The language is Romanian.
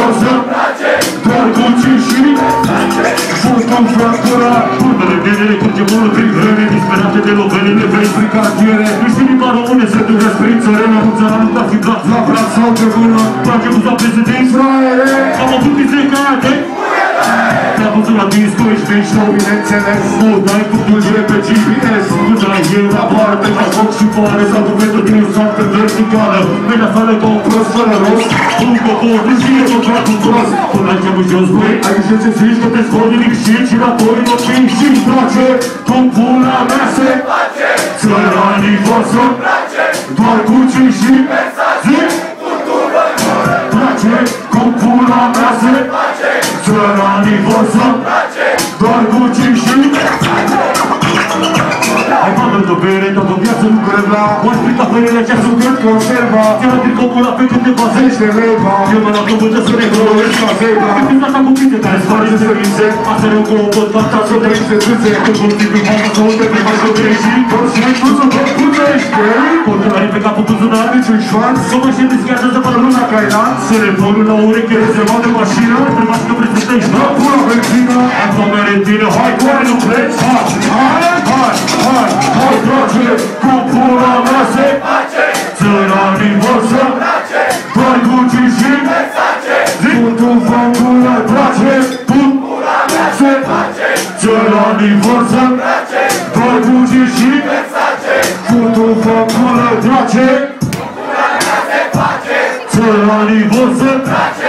vor să doar cu și fostul fracturat. Urmele venele curge mult prin vreme, disperate de lovele de vrei prin cartiere. Nu știi limba române, se duce prin țărele, nu țara nu da fi blat la braț sau de mână. Place cu zapese de fraiere. Am avut disecate. Te-a văzut la disco, ești mișto, bineînțeles. Nu dai cu dulce pe GPS. Nu dai el la parte, ca foc și foare. Sau cu metru din soartă verticală. Vede afară ca un prost fără rost. Un copor, nu știe tot dracu prost. Până ai cheamă jos, băi, ai să ți zici că te scot nimic și giratorii nu fi și-mi place. Cum pula mea se face. Țăranii vor să doar cu și zic. Place, cum pula mea se face. Țăranii vor să doar cu și ai mamă de bere, toată viața nu greva. Oași prin cafelele cea să cred că observa. Ți-a din copul la pe când te bazești de leva. Eu mă la căpătă să regrăuiești ca zebra. Când prin asta cu pinte care sfari de sărințe. Asta rău cu o bătata să trăiești de țâțe. Când vor fi prin mama să uite pe mai șopere și toți și tu să vă putești. Portălarii pe capul buzunar, niciun șoanț. Să mă știi deschează să pară luna ca elan. Telefonul la ureche rezervat de mașină. Între mașină vrei să stai și da pula benzină. Asta mea retină, hai cu aia nu pleci. Hai, place, cu pula mea se face. Țăranii vor să doar cu și putul fangul îi place. Pula mea se face. Țăranii vor să doar cu și putul fangul îi place. Țăranii vor să